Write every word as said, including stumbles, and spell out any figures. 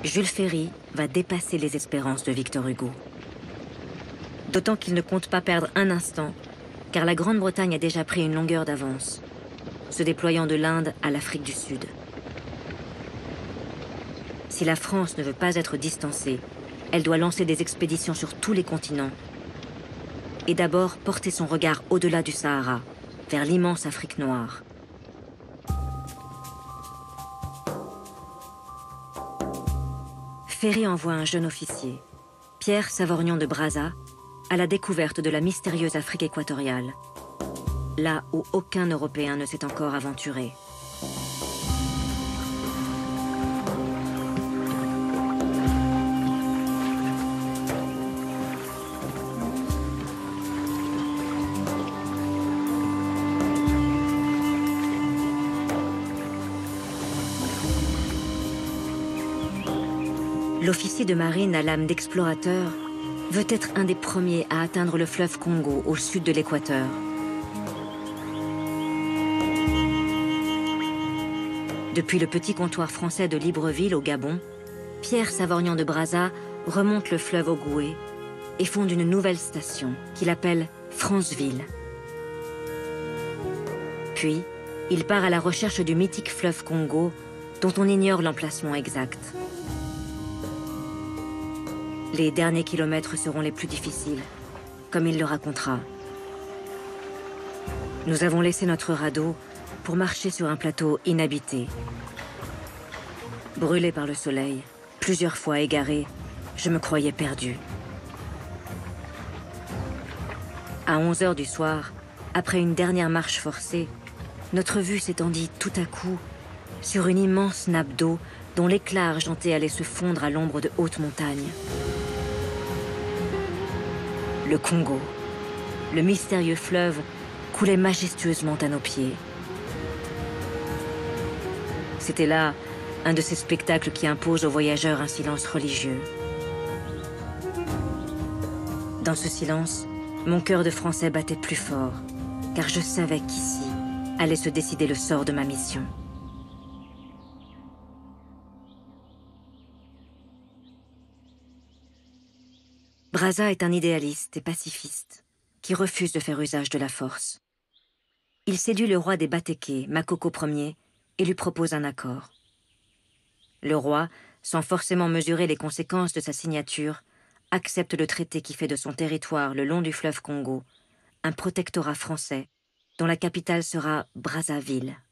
Jules Ferry va dépasser les espérances de Victor Hugo. D'autant qu'il ne compte pas perdre un instant, car la Grande-Bretagne a déjà pris une longueur d'avance, se déployant de l'Inde à l'Afrique du Sud. Si la France ne veut pas être distancée, elle doit lancer des expéditions sur tous les continents et d'abord porter son regard au-delà du Sahara, vers l'immense Afrique noire. Ferry envoie un jeune officier, Pierre Savorgnan de Brazza, à la découverte de la mystérieuse Afrique équatoriale, là où aucun Européen ne s'est encore aventuré. L'officier de marine à l'âme d'explorateur veut être un des premiers à atteindre le fleuve Congo au sud de l'équateur. Depuis le petit comptoir français de Libreville au Gabon, Pierre Savorgnan de Brazza remonte le fleuve Ogooué et fonde une nouvelle station qu'il appelle Franceville. Puis, il part à la recherche du mythique fleuve Congo dont on ignore l'emplacement exact. Les derniers kilomètres seront les plus difficiles, comme il le racontera. Nous avons laissé notre radeau pour marcher sur un plateau inhabité. Brûlé par le soleil, plusieurs fois égaré, je me croyais perdu. À onze heures du soir, après une dernière marche forcée, notre vue s'étendit tout à coup sur une immense nappe d'eau dont l'éclat argenté allait se fondre à l'ombre de hautes montagnes. Le Congo, le mystérieux fleuve, coulait majestueusement à nos pieds. C'était là un de ces spectacles qui imposent aux voyageurs un silence religieux. Dans ce silence, mon cœur de Français battait plus fort, car je savais qu'ici allait se décider le sort de ma mission. Brazza est un idéaliste et pacifiste qui refuse de faire usage de la force. Il séduit le roi des Batéké, Makoko Ier, et lui propose un accord. Le roi, sans forcément mesurer les conséquences de sa signature, accepte le traité qui fait de son territoire le long du fleuve Congo un protectorat français dont la capitale sera Brazzaville.